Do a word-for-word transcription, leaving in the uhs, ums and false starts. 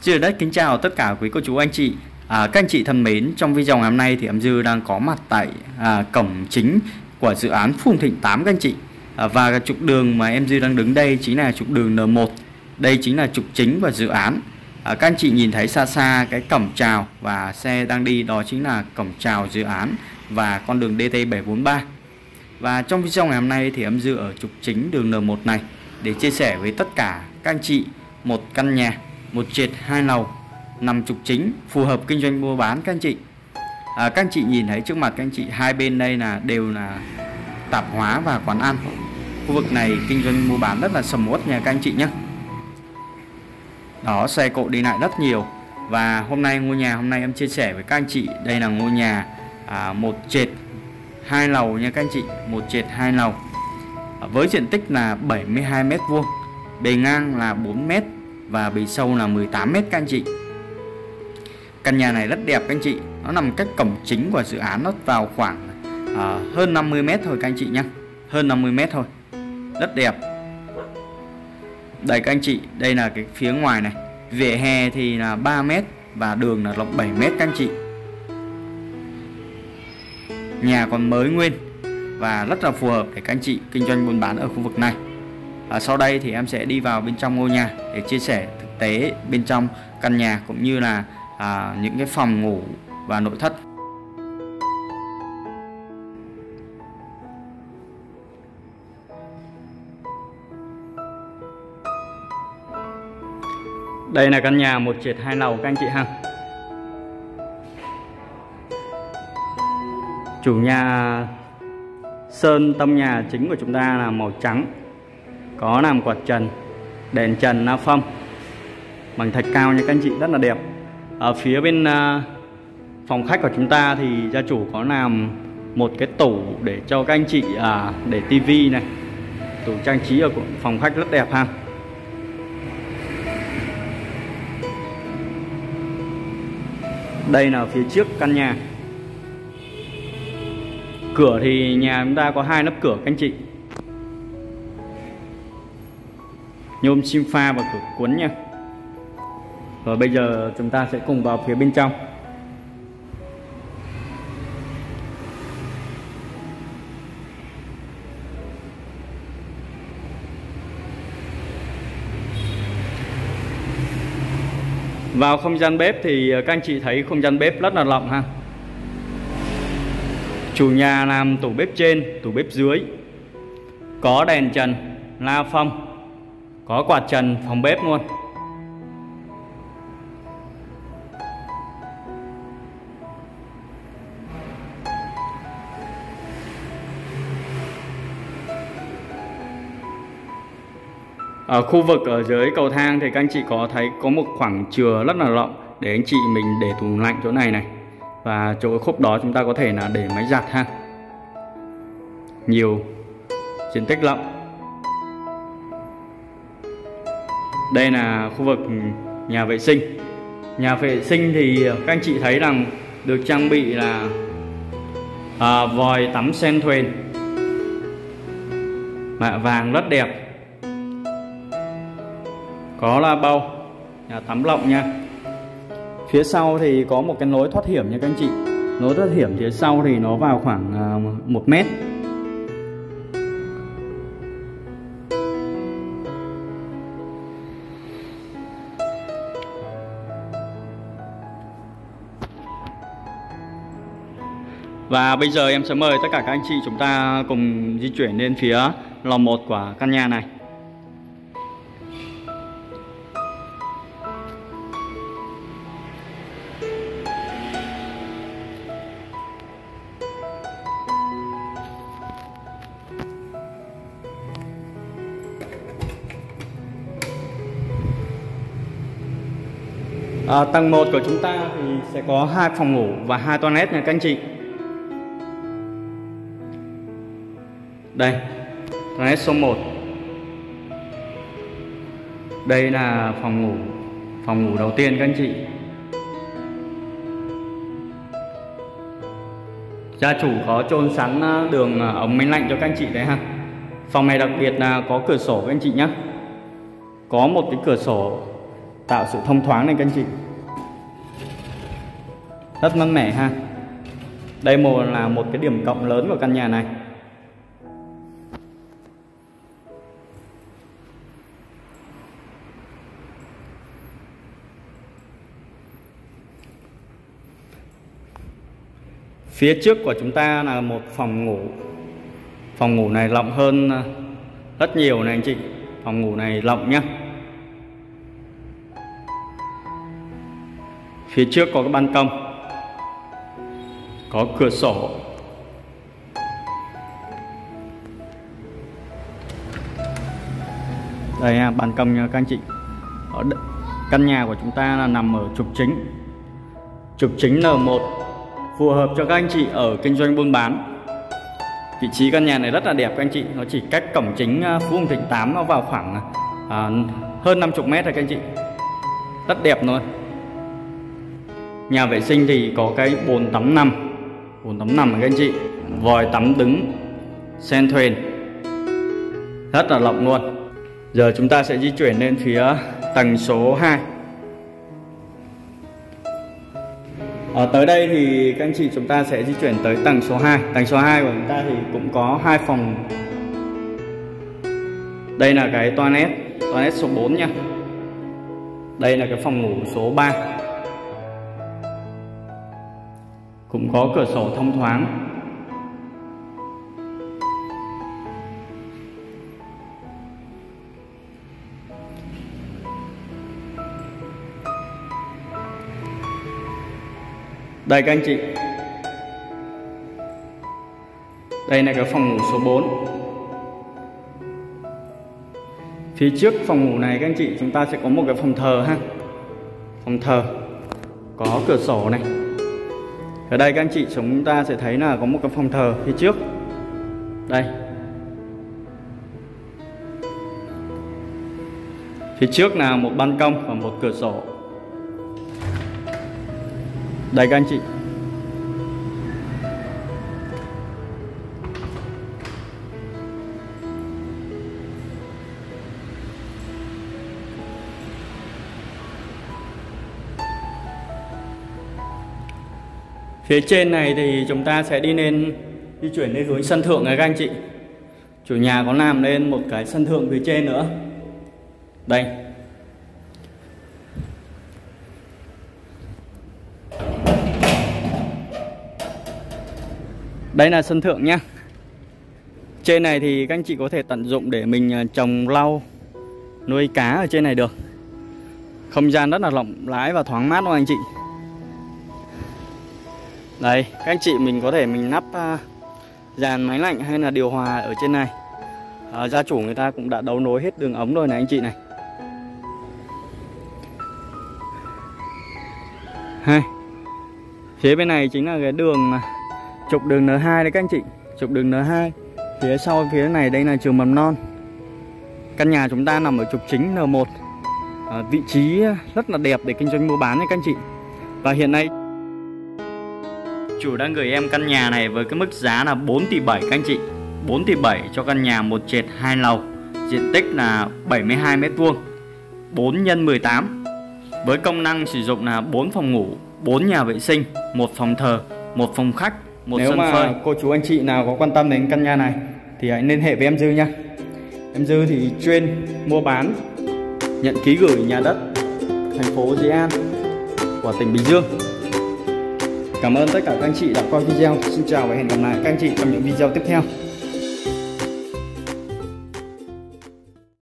Dư đất kính chào tất cả quý cô chú anh chị. À, các anh chị thân mến, trong video ngày hôm nay thì em Dư đang có mặt tại à, cổng chính của dự án Phùng Thịnh tám các anh chị. À, và trục đường mà em Dư đang đứng đây chính là trục đường N một. Đây chính là trục chính của dự án. À, các anh chị nhìn thấy xa xa cái cổng chào và xe đang đi, đó chính là cổng chào dự án và con đường D T bảy bốn ba. Và trong video ngày hôm nay thì em Dư ở trục chính đường N một này để chia sẻ với tất cả các anh chị một căn nhà một trệt hai lầu nằm trục chính phù hợp kinh doanh mua bán các anh chị. À, các anh chị nhìn thấy trước mặt các anh chị, hai bên đây là đều là tạp hóa và quán ăn. Khu vực này kinh doanh mua bán rất là sầm uất nha các anh chị nhé. Đó, xe cộ đi lại rất nhiều. Và hôm nay ngôi nhà hôm nay em chia sẻ với các anh chị, đây là ngôi nhà à, một trệt hai lầu nha các anh chị, một trệt hai lầu à, với diện tích là bảy mươi hai mét vuông, bề ngang là bốn mét và bề sâu là mười tám mét các anh chị. Căn nhà này rất đẹp các anh chị, nó nằm cách cổng chính của dự án nó vào khoảng à, hơn năm mươi mét thôi các anh chị nhé, hơn năm mươi mét thôi, rất đẹp. Đây các anh chị, đây là cái phía ngoài này, vỉa hè thì là ba mét và đường là rộng bảy mét các anh chị. Nhà còn mới nguyên và rất là phù hợp để các anh chị kinh doanh buôn bán ở khu vực này. À, sau đây thì em sẽ đi vào bên trong ngôi nhà để chia sẻ thực tế bên trong căn nhà cũng như là à, những cái phòng ngủ và nội thất. Đây là căn nhà một trệt hai lầu các anh chị ha. Chủ nhà sơn tông nhà chính của chúng ta là màu trắng, có làm quạt trần, đèn trần la phong bằng thạch cao nha các anh chị, rất là đẹp. Ở phía bên uh, phòng khách của chúng ta thì gia chủ có làm một cái tủ để cho các anh chị uh, để tivi này, tủ trang trí ở phòng khách rất đẹp ha. Đây là phía trước căn nhà. Cửa thì nhà chúng ta có hai nắp cửa các anh chị, nhôm sim pha và cửa cuốn nha. Rồi bây giờ chúng ta sẽ cùng vào phía bên trong. Vào không gian bếp thì các anh chị thấy không gian bếp rất là rộng ha. Chủ nhà làm tủ bếp trên, tủ bếp dưới, có đèn trần la phong, có quạt trần phòng bếp luôn. Ở khu vực ở dưới cầu thang thì các anh chị có thấy có một khoảng chừa rất là rộng để anh chị mình để tủ lạnh chỗ này này. Và chỗ khúc đó chúng ta có thể là để máy giặt ha. Nhiều diện tích rộng. Đây là khu vực nhà vệ sinh. Nhà vệ sinh thì các anh chị thấy rằng được trang bị là à, vòi tắm sen thuyền mạ vàng rất đẹp. Có la bâu, nhà tắm rộng nha. Phía sau thì có một cái lối thoát hiểm nha các anh chị. Lối thoát hiểm phía sau thì nó vào khoảng uh, một mét. Và bây giờ em sẽ mời tất cả các anh chị chúng ta cùng di chuyển lên phía lầu một của căn nhà này. À, tầng một của chúng ta thì sẽ có hai phòng ngủ và hai toilet nha các anh chị. Đây, toilet số một. Đây là phòng ngủ, phòng ngủ đầu tiên các anh chị. Gia chủ có chôn sẵn đường ống máy lạnh cho các anh chị đấy ha. Phòng này đặc biệt là có cửa sổ các anh chị nhé. Có một cái cửa sổ tạo sự thông thoáng này các anh chị. Rất mát mẻ ha. Đây một là một cái điểm cộng lớn của căn nhà này. Phía trước của chúng ta là một phòng ngủ. Phòng ngủ này rộng hơn rất nhiều này anh chị. Phòng ngủ này rộng nhá. Phía trước có cái ban công, có cửa sổ. Đây nha, ban công nha các anh chị. Ở căn nhà của chúng ta là nằm ở trục chính. Trục chính N một, phù hợp cho các anh chị ở kinh doanh buôn bán. Vị trí căn nhà này rất là đẹp các anh chị. Nó chỉ cách cổng chính Phú Hồng Thịnh tám nó vào khoảng à, hơn năm mươi mét rồi các anh chị. Rất đẹp luôn. Nhà vệ sinh thì có cái bồn tắm nằm. Bồn tắm nằm các anh chị. Vòi tắm đứng, sen thuyền. Rất là rộng luôn. Giờ chúng ta sẽ di chuyển lên phía tầng số hai. Ở tới đây thì các anh chị chúng ta sẽ di chuyển tới tầng số hai. Tầng số hai của chúng ta thì cũng có hai phòng. Đây là cái toilet, toilet số bốn nha. Đây là cái phòng ngủ số ba. Cũng có cửa sổ thông thoáng. Đây các anh chị. Đây là cái phòng ngủ số bốn. Phía trước phòng ngủ này các anh chị chúng ta sẽ có một cái phòng thờ ha. Phòng thờ có cửa sổ này. Ở đây các anh chị chúng ta sẽ thấy là có một cái phòng thờ phía trước. Đây. Phía trước là một ban công và một cửa sổ. Đây các anh chị. Phía trên này thì chúng ta sẽ đi lên, di chuyển lên hướng sân thượng này các anh chị. Chủ nhà có làm lên một cái sân thượng phía trên nữa. Đây. Đây là sân thượng nhá. Trên này thì các anh chị có thể tận dụng để mình trồng rau, nuôi cá ở trên này được. Không gian rất là rộng rãi và thoáng mát luôn anh chị. Đây, các anh chị mình có thể mình lắp uh, dàn máy lạnh hay là điều hòa ở trên này. uh, Gia chủ người ta cũng đã đấu nối hết đường ống rồi này anh chị này. Hai. Phía bên này chính là cái đường trục đường N hai đấy các anh chị. Trục đường N hai. Phía sau phía này đây là trường mầm non. Căn nhà chúng ta nằm ở trục chính N một. à, Vị trí rất là đẹp để kinh doanh mua bán nha các anh chị. Và hiện nay chủ đang gửi em căn nhà này với cái mức giá là bốn tỷ bảy các anh chị. Bốn tỷ bảy cho căn nhà một trệt hai lầu. Diện tích là bảy mươi hai mét vuông, bốn nhân mười tám. Với công năng sử dụng là bốn phòng ngủ, bốn nhà vệ sinh, một phòng thờ, một phòng khách, một Nếu sân mà phơi. cô chú anh chị nào có quan tâm đến căn nhà này thì hãy liên hệ với em Dư nha. Em Dư thì chuyên mua bán, nhận ký gửi nhà đất thành phố Di An của tỉnh Bình Dương. Cảm ơn tất cả các anh chị đã coi video. Xin chào và hẹn gặp lại các anh chị trong những video tiếp theo.